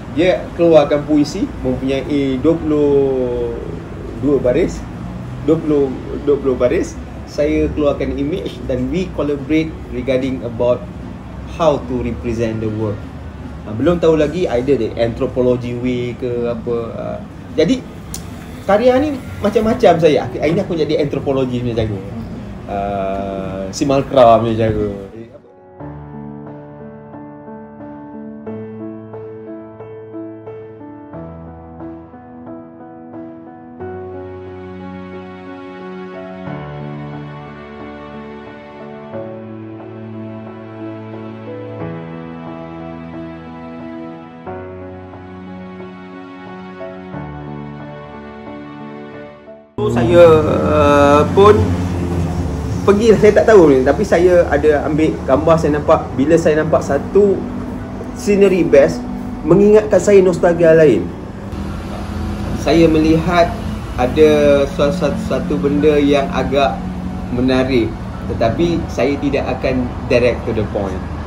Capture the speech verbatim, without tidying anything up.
Dia keluarkan puisi mempunyai dua puluh dua baris, dua puluh dua puluh baris. Saya keluarkan image dan we collaborate regarding about how to represent the work. Ha, belum tahu lagi either the anthropology way ke apa. Ha, jadi karya ni macam-macam saya. Hari ni aku jadi anthropology punya jaga. Uh, simulacra punya jaga. Saya uh, pun pergi, saya tak tahu ni, tapi saya ada ambil gambar. Saya nampak, bila saya nampak satu scenery best, mengingatkan saya nostalgia lain. Saya melihat ada suatu, suatu benda yang agak menarik, tetapi saya tidak akan direct to the point.